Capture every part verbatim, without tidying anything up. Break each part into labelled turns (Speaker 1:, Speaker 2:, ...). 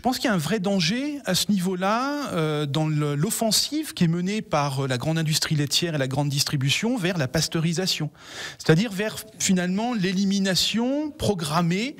Speaker 1: pense qu'il y a un vrai danger à ce niveau-là euh, dans l'offensive qui est menée par la grande industrie laitière et la grande distribution vers la pasteurisation, c'est-à-dire vers finalement l'élimination programmée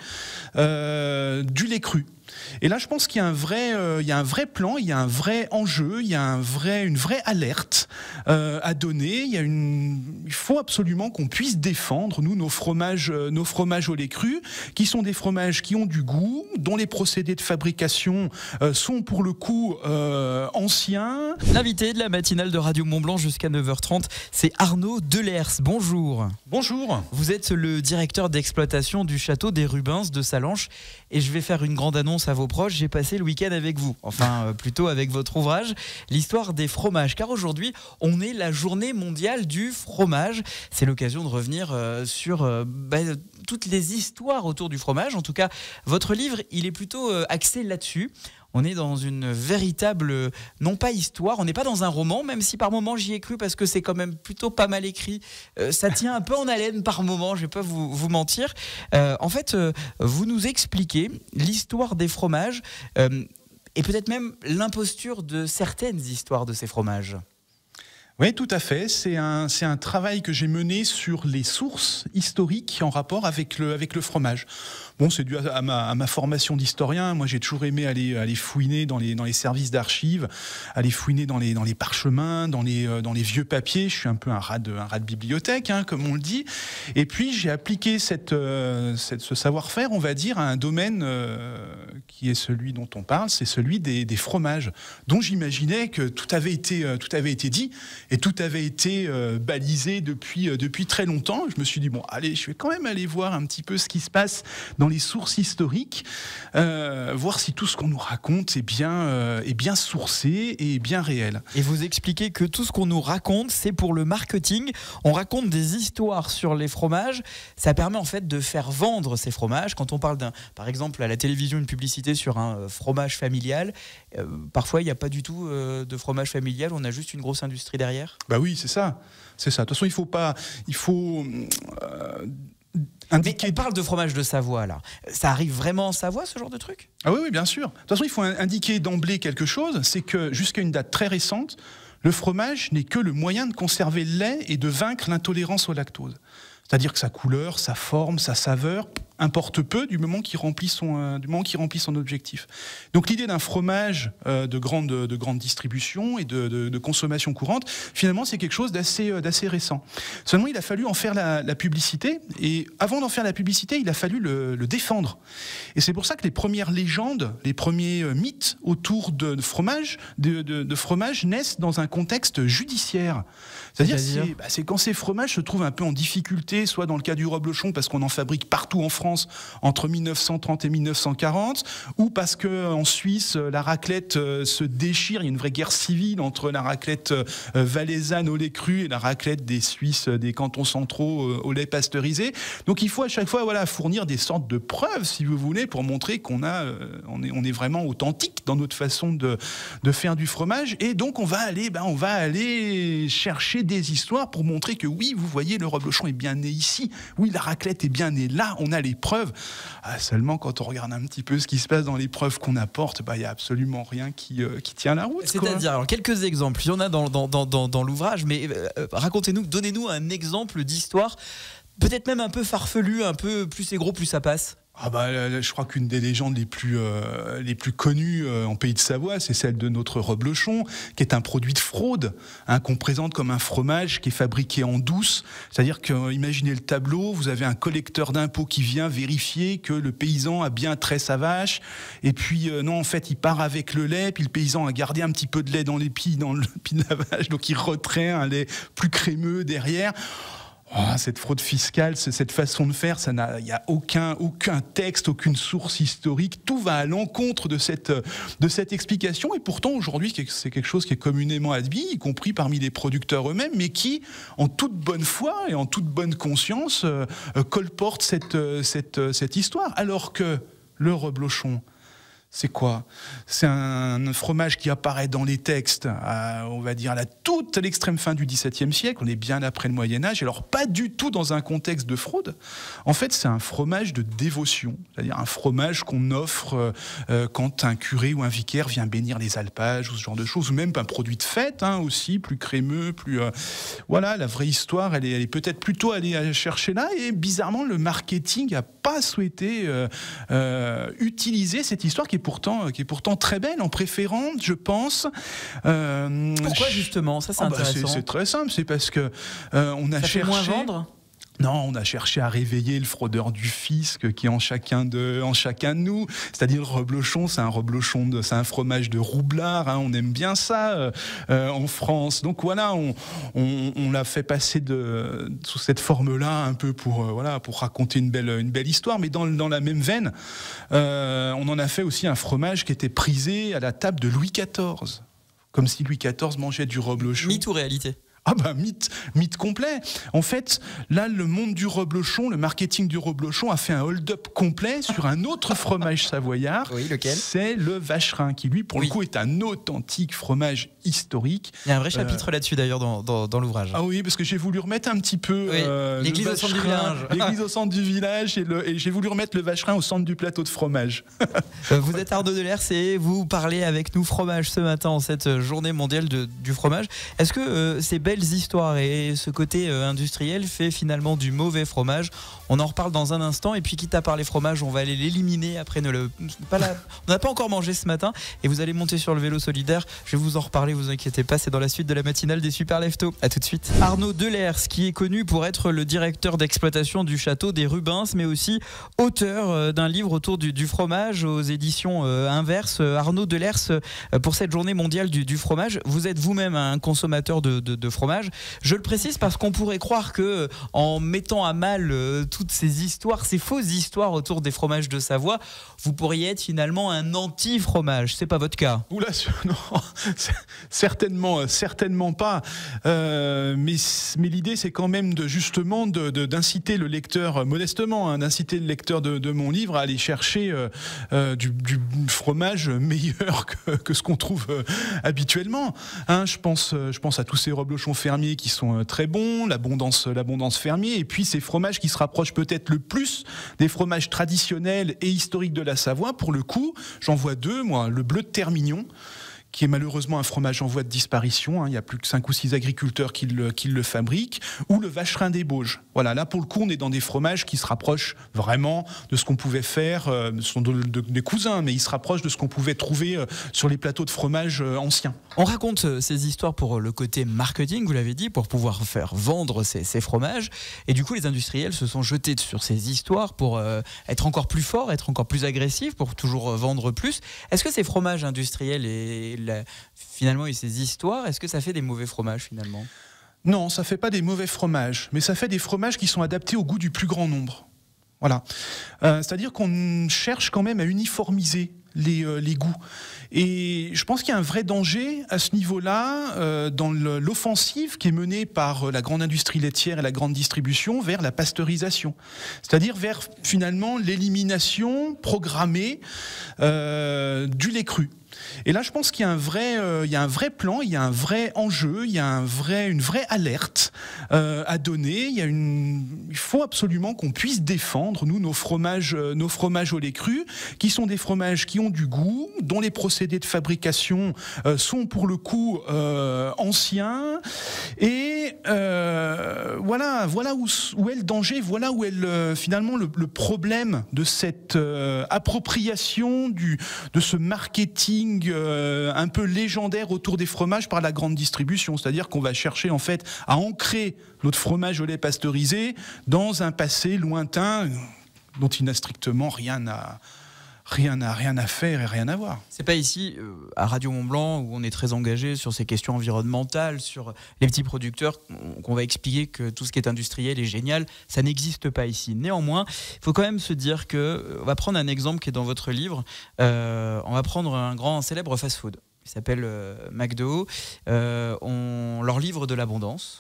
Speaker 1: euh, du lait cru. Et là, je pense qu'il y a un vrai, euh, il y a un vrai plan, il y a un vrai enjeu, il y a un vrai, une vraie alerte euh, à donner. Il y a une, il faut absolument qu'on puisse défendre nous nos fromages, euh, nos fromages au lait cru, qui sont des fromages qui ont du goût, dont les procédés de fabrication euh, sont pour le coup euh, anciens.
Speaker 2: L'invité de la matinale de Radio Mont-Blanc jusqu'à neuf heures trente, c'est Arnaud Delers. Bonjour.
Speaker 1: Bonjour.
Speaker 2: Vous êtes le directeur d'exploitation du château des Rubens de Sallanches et je vais faire une grande annonce à vos proches. J'ai passé le week-end avec vous, enfin euh, plutôt avec votre ouvrage, l'histoire des fromages. Car aujourd'hui, on est la journée mondiale du fromage. C'est l'occasion de revenir euh, sur euh, bah, toutes les histoires autour du fromage. En tout cas, votre livre, il est plutôt euh, axé là-dessus. On est dans une véritable, non pas histoire, on n'est pas dans un roman, même si par moments j'y ai cru parce que c'est quand même plutôt pas mal écrit. Euh, ça tient un peu en haleine par moments, je vais pas vous, vous mentir. Euh, en fait, euh, vous nous expliquez l'histoire des fromages euh, et peut-être même l'imposture de certaines histoires de ces fromages.
Speaker 1: Oui, tout à fait. C'est un, c'est un travail que j'ai mené sur les sources historiques en rapport avec le, avec le fromage. Bon, c'est dû à, à, ma, à ma formation d'historien. Moi, j'ai toujours aimé aller, aller fouiner dans les, dans les services d'archives, aller fouiner dans les, dans les parchemins, dans les, dans les vieux papiers. Je suis un peu un rat de, un rat de bibliothèque, hein, comme on le dit. Et puis, j'ai appliqué cette, euh, cette, ce savoir-faire, on va dire, à un domaine euh, qui est celui dont on parle, c'est celui des, des fromages, dont j'imaginais que tout avait été, euh, tout avait été dit. Et tout avait été euh, balisé depuis, euh, depuis très longtemps. Je me suis dit, bon, allez, je vais quand même aller voir un petit peu ce qui se passe dans les sources historiques, euh, voir si tout ce qu'on nous raconte est bien, euh, est bien sourcé et bien réel.
Speaker 2: Et vous expliquez que tout ce qu'on nous raconte, c'est pour le marketing. On raconte des histoires sur les fromages. Ça permet en fait de faire vendre ces fromages. Quand on parle, d'un, par exemple, à la télévision, une publicité sur un euh, fromage familial, euh, parfois, il n'y a pas du tout euh, de fromage familial. On a juste une grosse industrie derrière.
Speaker 1: Bah oui, c'est ça, c'est ça. De toute façon, il faut pas, il faut euh, indiquer.
Speaker 2: Mais on parle de fromage de Savoie là. Ça arrive vraiment en Savoie, ce genre de truc ?
Speaker 1: Ah oui, oui, bien sûr. De toute façon, il faut indiquer d'emblée quelque chose, c'est que jusqu'à une date très récente, le fromage n'est que le moyen de conserver le lait et de vaincre l'intolérance au lactose. C'est-à-dire que sa couleur, sa forme, sa saveur importe peu du moment qu'il remplit son, euh, du moment qu'il remplit son objectif. Donc l'idée d'un fromage euh, de, grande, de grande distribution et de, de, de consommation courante, finalement, c'est quelque chose d'assez, euh, d'assez récent. Seulement, il a fallu en faire la, la publicité, et avant d'en faire la publicité, il a fallu le, le défendre. Et c'est pour ça que les premières légendes, les premiers euh, mythes autour de, de fromage, de, de, de fromage naissent dans un contexte judiciaire. C'est-à-dire, c'est, c'est, bah, c'est quand ces fromages se trouvent un peu en difficulté, soit dans le cas du reblochon, parce qu'on en fabrique partout en France, entre mille neuf cent trente et mille neuf cent quarante, ou parce qu'en Suisse, la raclette se déchire, il y a une vraie guerre civile entre la raclette valaisanne au lait cru et la raclette des Suisses, des cantons centraux au lait pasteurisé. Donc il faut à chaque fois voilà, fournir des sortes de preuves, si vous voulez, pour montrer qu'on a, on est, on est vraiment authentique dans notre façon de, de faire du fromage. Et donc on va aller, ben, on va aller chercher des histoires pour montrer que oui, vous voyez, le reblochon est bien né ici, oui, la raclette est bien née là, on a les preuves. Ah, seulement quand on regarde un petit peu ce qui se passe dans les preuves qu'on apporte, bah, il n'y a absolument rien qui, euh, qui tient la route.
Speaker 2: C'est-à-dire, alors, quelques exemples, il y en a dans, dans, dans, dans, dans l'ouvrage, mais euh, racontez-nous, donnez-nous un exemple d'histoire, peut-être même un peu farfelu, un peu plus c'est gros, plus ça passe.
Speaker 1: Ah bah, je crois qu'une des légendes les plus, euh, les plus connues euh, en Pays de Savoie, c'est celle de notre reblochon, qui est un produit de fraude, hein, qu'on présente comme un fromage qui est fabriqué en douce. C'est-à-dire que, euh, imaginez le tableau, vous avez un collecteur d'impôts qui vient vérifier que le paysan a bien trait sa vache, et puis euh, non, en fait, il part avec le lait, puis le paysan a gardé un petit peu de lait dans les pieds, dans le pied de la vache, donc il retrait un lait plus crémeux derrière. Oh, cette fraude fiscale, cette façon de faire, ça n'a, il n'y a aucun, aucun texte, aucune source historique. Tout va à l'encontre de cette, de cette explication. Et pourtant, aujourd'hui, c'est quelque chose qui est communément admis, y compris parmi les producteurs eux-mêmes, mais qui, en toute bonne foi et en toute bonne conscience, euh, colportent cette, cette, cette histoire. Alors que le reblochon, C'est quoi? C'est un fromage qui apparaît dans les textes, à, on va dire, à la toute à l'extrême fin du XVIIe siècle. On est bien après le Moyen-Âge. Alors, pas du tout dans un contexte de fraude. En fait, c'est un fromage de dévotion. C'est-à-dire un fromage qu'on offre euh, quand un curé ou un vicaire vient bénir les alpages ou ce genre de choses. Ou même un produit de fête, hein, aussi, plus crémeux, plus... Euh, voilà, la vraie histoire, elle est, elle est peut-être plutôt allée chercher là. Et bizarrement, le marketing n'a pas souhaité euh, euh, utiliser cette histoire qui est pourtant, qui est pourtant très belle, en préférant, je pense.
Speaker 2: Euh, Pourquoi justement? Ça, c'est
Speaker 1: oh bah
Speaker 2: intéressant.
Speaker 1: C'est très simple, c'est parce que euh, on a
Speaker 2: ça
Speaker 1: cherché.
Speaker 2: Fait moins vendre.
Speaker 1: Non, on a cherché à réveiller le fraudeur du fisc qui est en chacun de, en chacun de nous. C'est-à-dire le reblochon, c'est un reblochon, de, c'est un fromage de roublard. Hein, on aime bien ça euh, euh, en France. Donc voilà, on, on, on l'a fait passer de, sous cette forme-là un peu pour, euh, voilà, pour raconter une belle, une belle histoire. Mais dans, dans la même veine, euh, on en a fait aussi un fromage qui était prisé à la table de Louis quatorze, comme si Louis quatorze mangeait du reblochon.
Speaker 2: Mythe ou réalité?
Speaker 1: Ah bah mythe, mythe complet. En fait, là, le monde du reblochon, le marketing du reblochon a fait un hold-up complet sur un autre fromage savoyard.
Speaker 2: Oui, lequel?
Speaker 1: C'est le vacherin, qui lui, pour oui. le coup, est un authentique fromage historique.
Speaker 2: Il y a un vrai chapitre euh... là-dessus d'ailleurs dans, dans, dans l'ouvrage.
Speaker 1: Ah oui, parce que j'ai voulu remettre un petit peu
Speaker 2: oui.
Speaker 1: euh,
Speaker 2: l'église au centre du village.
Speaker 1: L'église au centre du village et, le, et j'ai voulu remettre le vacherin au centre du plateau de fromage.
Speaker 2: Vous êtes Arnaud Delers et vous parlez avec nous fromage ce matin en cette journée mondiale de, du fromage. Est-ce que euh, c'est belles histoires et ce côté euh, industriel fait finalement du mauvais fromage? On en reparle dans un instant et puis quitte à parler fromage, on va aller l'éliminer après ne le pas la... on n'a pas encore mangé ce matin et vous allez monter sur le vélo solidaire. Je vais vous en reparler, vous inquiétez pas, c'est dans la suite de la matinale des Super Leftos. À tout de suite. Arnaud Delers, qui est connu pour être le directeur d'exploitation du château des Rubens, mais aussi auteur d'un livre autour du, du fromage aux éditions euh, Inverse. Arnaud Delers, euh, pour cette journée mondiale du, du fromage, vous êtes vous-même un consommateur de, de, de fromage. Je le précise parce qu'on pourrait croire que en mettant à mal euh, toutes ces histoires, ces fausses histoires autour des fromages de Savoie, vous pourriez être finalement un anti-fromage. C'est pas votre cas?
Speaker 1: Oula, non, certainement, certainement pas. Euh, mais mais l'idée, c'est quand même de justement de, de, d'inciter le lecteur, modestement, hein, d'inciter le lecteur de, de mon livre à aller chercher euh, euh, du, du fromage meilleur que, que ce qu'on trouve euh, habituellement. Hein, je pense, je pense à tous ces reblochons fermiers qui sont très bons, l'abondance, l'abondance fermier, et puis ces fromages qui se rapprochent peut-être le plus des fromages traditionnels et historiques de la Savoie. Pour le coup, j'en vois deux, moi, le bleu de Termignon, qui est malheureusement un fromage en voie de disparition, hein, il n'y a plus que cinq ou six agriculteurs qui le, qui le fabriquent, ou le vacherin des Bauges. Voilà, là pour le coup on est dans des fromages qui se rapprochent vraiment de ce qu'on pouvait faire, euh, ce sont de, de, des cousins, mais ils se rapprochent de ce qu'on pouvait trouver euh, sur les plateaux de fromage euh, anciens.
Speaker 2: On raconte euh, ces histoires pour le côté marketing, vous l'avez dit, pour pouvoir faire vendre ces, ces fromages, et du coup les industriels se sont jetés sur ces histoires pour euh, être encore plus forts, être encore plus agressifs, pour toujours euh, vendre plus. Est-ce que ces fromages industriels et La, finalement, et ces histoires, est-ce que ça fait des mauvais fromages finalement?
Speaker 1: Non, ça fait pas des mauvais fromages, mais ça fait des fromages qui sont adaptés au goût du plus grand nombre. Voilà. Euh, c'est-à-dire qu'on cherche quand même à uniformiser les, euh, les goûts. Et je pense qu'il y a un vrai danger à ce niveau-là euh, dans le, l'offensive qui est menée par la grande industrie laitière et la grande distribution vers la pasteurisation. C'est-à-dire vers finalement l'élimination programmée euh, du lait cru. Et là, je pense qu'il y a un vrai, euh, il y a un vrai plan, il y a un vrai enjeu, il y a un vrai, une vraie alerte euh, à donner. Il y a une, il faut absolument qu'on puisse défendre nous nos fromages, euh, nos fromages au lait cru, qui sont des fromages qui ont du goût, dont les procédés de fabrication euh, sont pour le coup euh, anciens. Et euh, voilà, voilà où, où est le danger, voilà où est le, finalement le, le problème de cette euh, appropriation du, de ce marketing Euh, un peu légendaire autour des fromages par la grande distribution, c'est-à-dire qu'on va chercher en fait à ancrer notre fromage au lait pasteurisé dans un passé lointain dont il n'a strictement rien à rien à rien à faire et rien à voir.
Speaker 2: C'est pas ici euh, à Radio Mont-Blanc où on est très engagé sur ces questions environnementales, sur les petits producteurs, qu'on va expliquer que tout ce qui est industriel est génial. Ça n'existe pas ici. Néanmoins, il faut quand même se dire que, on va prendre un exemple qui est dans votre livre. Euh, on va prendre un grand célèbre fast-food. Il s'appelle euh, McDo. Euh, on leur livre de l'abondance.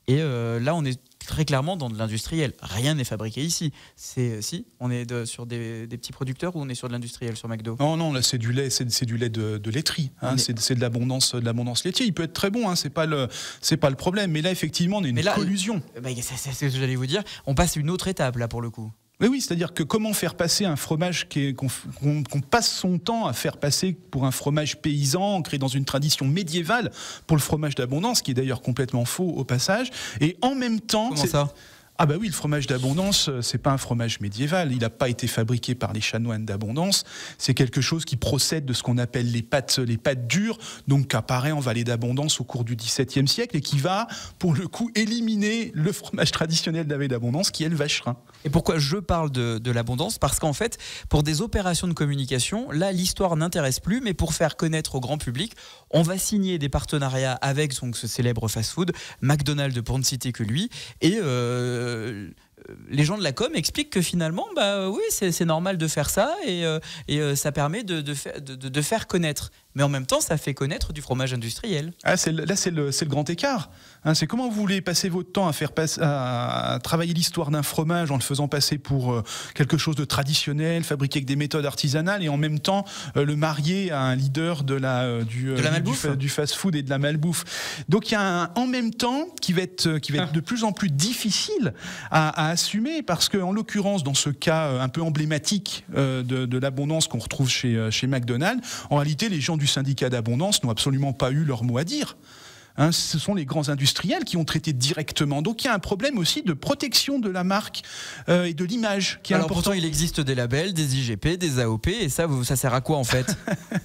Speaker 2: Et euh, là, on est très clairement dans de l'industriel. Rien n'est fabriqué ici. C'est si on est de, sur des, des petits producteurs ou on est sur de l'industriel sur McDo?
Speaker 1: Non, non, là c'est du lait, c'est, c'est du lait de, de laiterie. Hein, c'est, c'est de l'abondance, de l'abondance laitière. Il peut être très bon, hein, c'est pas le, c'est pas le problème. Mais là, effectivement, on a une là, collusion.
Speaker 2: Bah, c'est, c'est ce que j'allais vous dire. On passe une autre étape là pour le coup.
Speaker 1: Oui, oui, c'est-à-dire que comment faire passer un fromage qui est, qu'on, qu'on, qu'on passe son temps à faire passer pour un fromage paysan, ancré dans une tradition médiévale, pour le fromage d'abondance, qui est d'ailleurs complètement faux au passage, et en même temps...
Speaker 2: Comment ça ?
Speaker 1: Ah bah oui, le fromage d'abondance, c'est pas un fromage médiéval, il n'a pas été fabriqué par les chanoines d'abondance, c'est quelque chose qui procède de ce qu'on appelle les pâtes, les pâtes dures, donc qui apparaît en vallée d'abondance au cours du dix-septième siècle et qui va, pour le coup, éliminer le fromage traditionnel de la vallée d'abondance qui est le vacherin.
Speaker 2: Et pourquoi je parle de, de l'abondance ? Parce qu'en fait, pour des opérations de communication, là, l'histoire n'intéresse plus, mais pour faire connaître au grand public, on va signer des partenariats avec donc, ce célèbre fast-food, McDonald's pour ne citer que lui, et... Euh, Euh, les gens de la com expliquent que finalement, bah oui, c'est, c'est normal de faire ça et, euh, et euh, ça permet de, de, de, de faire connaître. Mais en même temps, ça fait connaître du fromage industriel.
Speaker 1: Ah, c'est, là, c'est le, c'est le grand écart. Hein, c'est comment vous voulez passer votre temps à, faire passe, à travailler l'histoire d'un fromage en le faisant passer pour euh, quelque chose de traditionnel, fabriqué avec des méthodes artisanales, et en même temps euh, le marier à un leader de la, euh, du,
Speaker 2: de la
Speaker 1: du, du, du fast-food et de la malbouffe. Donc il y a un en même temps qui va être, qui va être ah. de plus en plus difficile à, à assumer, parce qu'en l'occurrence, dans ce cas euh, un peu emblématique euh, de, de l'abondance qu'on retrouve chez, euh, chez McDonald's, en réalité, les gens du syndicat d'abondance n'ont absolument pas eu leur mot à dire. Hein, ce sont les grands industriels qui ont traité directement. Donc il y a un problème aussi de protection de la marque euh, et de l'image qui est
Speaker 2: Alors
Speaker 1: important.
Speaker 2: Pourtant, il existe des labels, des I G P, des A O P, et ça, ça sert à quoi en fait?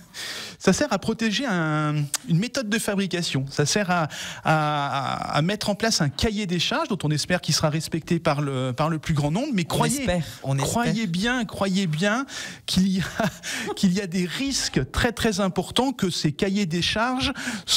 Speaker 1: Ça sert à protéger un, une méthode de fabrication. Ça sert à, à, à mettre en place un cahier des charges dont on espère qu'il sera respecté par le, par le plus grand nombre. Mais croyez,
Speaker 2: on espère, on
Speaker 1: croyez
Speaker 2: espère.
Speaker 1: bien, croyez bien qu'il y a, qu'il y a des risques très très importants que ces cahiers des charges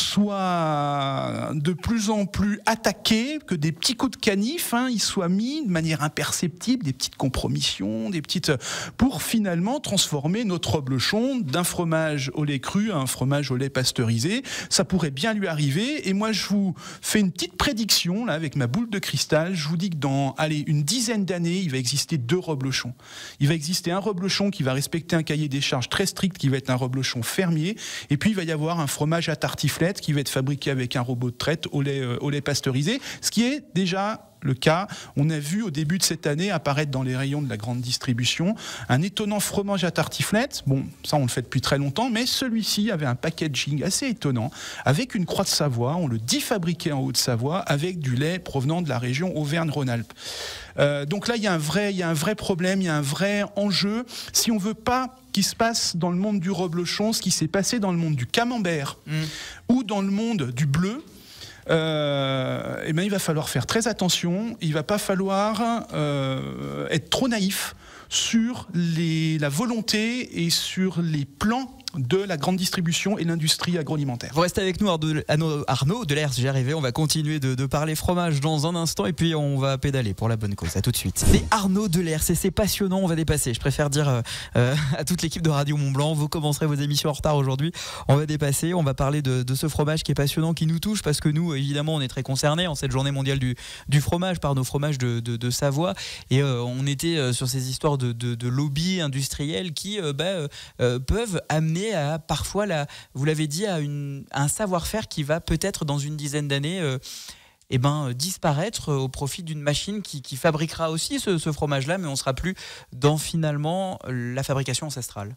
Speaker 1: soient de plus en plus attaqués, que des petits coups de canif, hein, ils soient mis de manière imperceptible, des petites compromissions, des petites, pour finalement transformer notre reblochon d'un fromage au lait cru à un fromage au lait pasteurisé. Ça pourrait bien lui arriver. Et moi, je vous fais une petite prédiction là avec ma boule de cristal. Je vous dis que dans, allez, une dizaine d'années, il va exister deux reblochons. Il va exister un reblochon qui va respecter un cahier des charges très strict, qui va être un reblochon fermier. Et puis, il va y avoir un fromage à tartiflette qui va être fabriqué avec un robot de traite au lait, euh, au lait pasteurisé. Ce qui est déjà le cas. On a vu au début de cette année apparaître dans les rayons de la grande distribution un étonnant fromage à tartiflette. Bon, ça on le fait depuis très longtemps, mais celui-ci avait un packaging assez étonnant, avec une croix de Savoie, on le dit fabriqué en Haute-Savoie, avec du lait provenant de la région Auvergne-Rhône-Alpes. Euh, donc là, il y a un vrai, il y a un vrai problème, il y a un vrai enjeu. Si on veut pas qu'il se passe dans le monde du reblochon ce qui s'est passé dans le monde du camembert mmh. ou dans le monde du bleu, Euh, eh ben, il va falloir faire très attention. Il ne va pas falloir euh, être trop naïf sur les, la volonté et sur les plans de la grande distribution et l'industrie agroalimentaire.
Speaker 2: Vous restez avec nous, Arnaud, Arnaud Delers, j'y arrivé. On va continuer de, de parler fromage dans un instant et puis on va pédaler pour la bonne cause. À tout de suite. C'est Arnaud Delers et c'est passionnant. On va dépasser. Je préfère dire euh, à toute l'équipe de Radio Mont-Blanc, vous commencerez vos émissions en retard aujourd'hui. On va dépasser. On va parler de, de ce fromage qui est passionnant, qui nous touche parce que nous, évidemment, on est très concernés en cette journée mondiale du, du fromage par nos fromages de, de, de Savoie. Et euh, on était euh, sur ces histoires de, de, de lobby industriel qui euh, bah, euh, peuvent amener à parfois, la, vous l'avez dit, à, une, à un savoir-faire qui va peut-être dans une dizaine d'années euh, eh ben, euh, disparaître au profit d'une machine qui, qui fabriquera aussi ce, ce fromage-là, mais on ne sera plus dans finalement la fabrication ancestrale.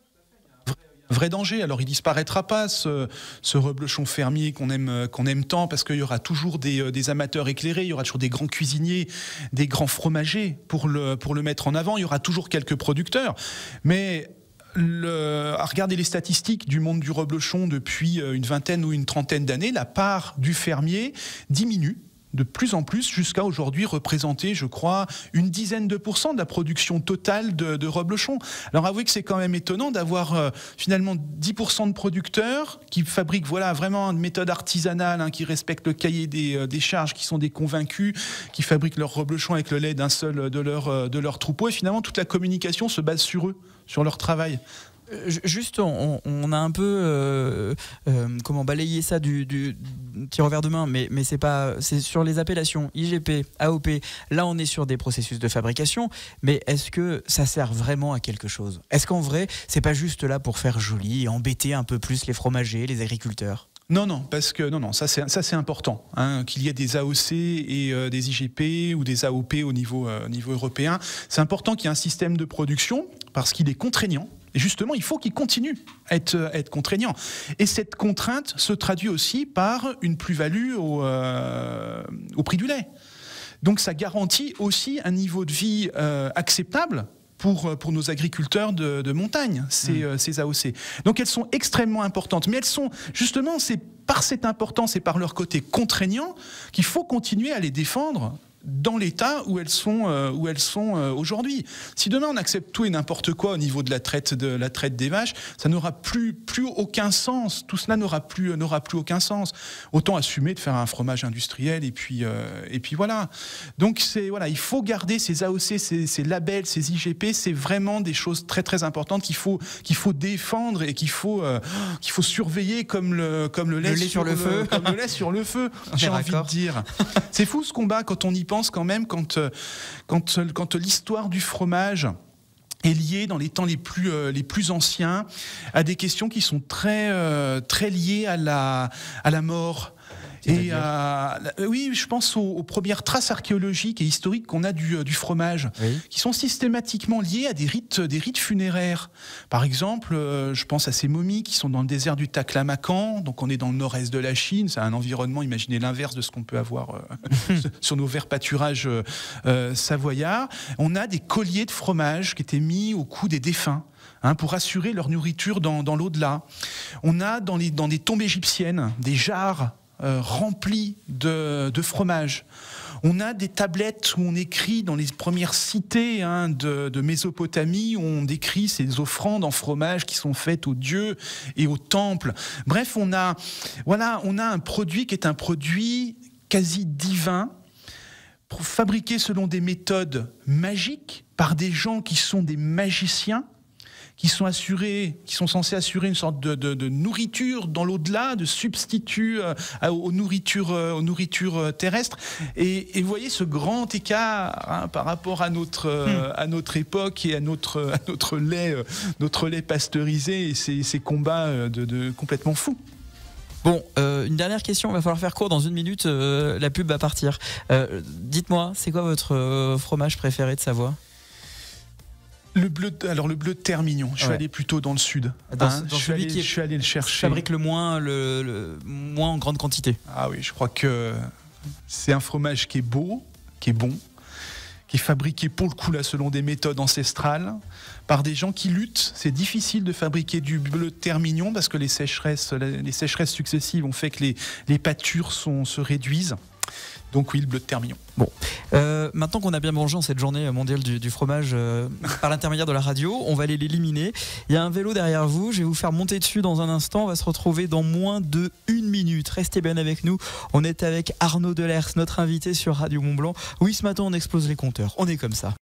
Speaker 1: Vrai danger. Alors, il disparaîtra pas, ce, ce reblochon fermier qu'on aime, qu'on aime tant, parce qu'il y aura toujours des, des amateurs éclairés, il y aura toujours des grands cuisiniers, des grands fromagers pour le, pour le mettre en avant. Il y aura toujours quelques producteurs. Mais Le, à regarder les statistiques du monde du reblochon depuis une vingtaine ou une trentaine d'années, la part du fermier diminue de plus en plus jusqu'à aujourd'hui représenter, je crois, une dizaine de pourcents de la production totale de, de reblochon. Alors avouez que c'est quand même étonnant d'avoir euh, finalement dix pour cent de producteurs qui fabriquent voilà, vraiment une méthode artisanale, hein, qui respectent le cahier des, euh, des charges, qui sont des convaincus, qui fabriquent leur reblochon avec le lait d'un seul de leur, euh, de leur troupeau. Et finalement, toute la communication se base sur eux, sur leur travail.
Speaker 2: Juste, on, on a un peu euh, euh, comment balayer ça du, du, petit revers de main, mais, mais c'est pas, c'est sur les appellations I G P, A O P. Là, on est sur des processus de fabrication, mais est-ce que ça sert vraiment à quelque chose? Est-ce qu'en vrai, c'est pas juste là pour faire joli et embêter un peu plus les fromagers, les agriculteurs?
Speaker 1: Non, non, parce que non, non, ça c'est ça c'est important, hein, qu'il y ait des A O C et euh, des I G P ou des A O P au niveau euh, niveau européen. C'est important qu'il y ait un système de production parce qu'il est contraignant. Et justement, il faut qu'il continue à être, à être contraignant. Et cette contrainte se traduit aussi par une plus-value au, euh, au prix du lait. Donc ça garantit aussi un niveau de vie euh, acceptable pour, pour nos agriculteurs de, de montagne, ces, mmh. ces A O C. Donc elles sont extrêmement importantes, mais elles sont justement, c'est par cette importance et par leur côté contraignant qu'il faut continuer à les défendre dans l'état où elles sont, euh, où elles sont euh, aujourd'hui. Si demain on accepte tout et n'importe quoi au niveau de la traite, de la traite des vaches, ça n'aura plus, plus aucun sens. Tout cela n'aura plus, n'aura plus aucun sens. Autant assumer de faire un fromage industriel et puis, euh, et puis voilà. Donc c'est, voilà, il faut garder ces A O C, ces, ces labels, ces I G P, c'est vraiment des choses très très importantes qu'il faut, qu'il faut défendre et qu'il faut, euh, qu'il faut surveiller comme le, comme le lait,
Speaker 2: le lait sur, sur le, le feu.
Speaker 1: Comme le lait sur le feu, j'ai envie de dire. C'est fou ce combat quand on y pense quand même, quand, quand, quand l'histoire du fromage est liée dans les temps les plus, euh, les plus anciens à des questions qui sont très, euh, très liées à la, à la mort. Et à, oui, je pense aux, aux premières traces archéologiques et historiques qu'on a du, du fromage, oui. qui sont systématiquement liées à des rites, des rites funéraires. Par exemple, euh, je pense à ces momies qui sont dans le désert du Taklamakan, donc on est dans le nord-est de la Chine, c'est un environnement, imaginez l'inverse de ce qu'on peut avoir euh, sur nos verts pâturages euh, savoyards. On a des colliers de fromage qui étaient mis au cou des défunts. Hein, pour assurer leur nourriture dans, dans l'au-delà. On a dans, les, dans des tombes égyptiennes des jarres Euh, remplis de, de fromage. On a des tablettes où on écrit dans les premières cités hein, de, de Mésopotamie, où on décrit ces offrandes en fromage qui sont faites aux dieux et aux temples. Bref, on a, voilà, on a un produit qui est un produit quasi divin, fabriqué selon des méthodes magiques par des gens qui sont des magiciens, qui sont assurés, qui sont censés assurer une sorte de, de, de nourriture dans l'au-delà, de substitut euh, aux nourritures, euh, aux nourritures terrestres. Et, et vous voyez ce grand écart hein, par rapport à notre, euh, à notre époque et à notre, à notre lait, euh, notre lait pasteurisé et ces, ces combats de, de complètement fous.
Speaker 2: Bon, euh, une dernière question, il va falloir faire court dans une minute, euh, la pub va partir. Euh, dites-moi, c'est quoi votre euh, fromage préféré de Savoie ?
Speaker 1: Le bleu, alors le bleu de Termignon. Je suis ouais. allé plutôt dans le sud.
Speaker 2: Dans,
Speaker 1: hein,
Speaker 2: dans
Speaker 1: je, suis
Speaker 2: celui
Speaker 1: allé,
Speaker 2: qui est,
Speaker 1: je suis allé le chercher.
Speaker 2: Fabrique le moins, le, le moins en grande quantité.
Speaker 1: Ah oui, je crois que c'est un fromage qui est beau, qui est bon, qui est fabriqué pour le coup là selon des méthodes ancestrales, par des gens qui luttent. C'est difficile de fabriquer du bleu de Termignon parce que les sécheresses, les sécheresses successives ont fait que les, les pâtures sont, se réduisent. Donc oui, le bleu de Termignon.
Speaker 2: Bon, euh, maintenant qu'on a bien mangé en cette journée mondiale du, du fromage euh, par l'intermédiaire de la radio, on va aller l'éliminer. Il y a un vélo derrière vous, je vais vous faire monter dessus dans un instant. On va se retrouver dans moins de une minute. Restez bien avec nous. On est avec Arnaud Delers, notre invité sur Radio Mont Blanc. Oui, ce matin on explose les compteurs. On est comme ça.